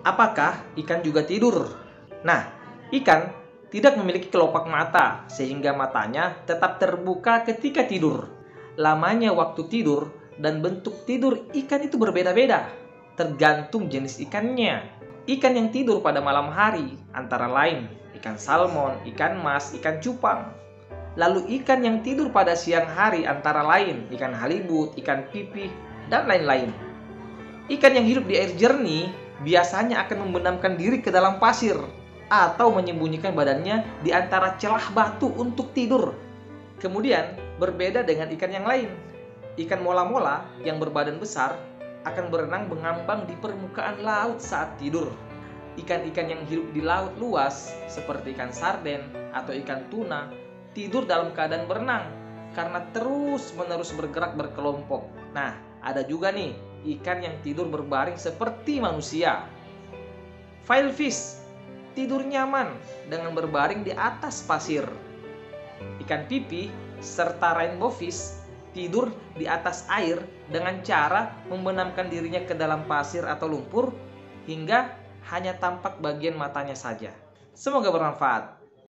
Apakah ikan juga tidur? Nah, ikan tidak memiliki kelopak mata sehingga matanya tetap terbuka ketika tidur. Lamanya waktu tidur dan bentuk tidur ikan itu berbeda-beda, tergantung jenis ikannya. Ikan yang tidur pada malam hari antara lain ikan salmon, ikan mas, ikan cupang. Lalu ikan yang tidur pada siang hari antara lain ikan halibut, ikan pipih, dan lain-lain. Ikan yang hidup di air jernih biasanya akan membenamkan diri ke dalam pasir atau menyembunyikan badannya di antara celah batu untuk tidur. Kemudian, berbeda dengan ikan yang lain. Ikan mola-mola yang berbadan besar akan berenang mengambang di permukaan laut saat tidur. Ikan-ikan yang hidup di laut luas seperti ikan sarden atau ikan tuna tidur dalam keadaan berenang karena terus-menerus bergerak berkelompok. Nah, ada juga nih ikan yang tidur berbaring seperti manusia. Filefish tidur nyaman dengan berbaring di atas pasir. Ikan pipi serta rainbow fish tidur di atas air dengan cara membenamkan dirinya ke dalam pasir atau lumpur hingga hanya tampak bagian matanya saja. Semoga bermanfaat.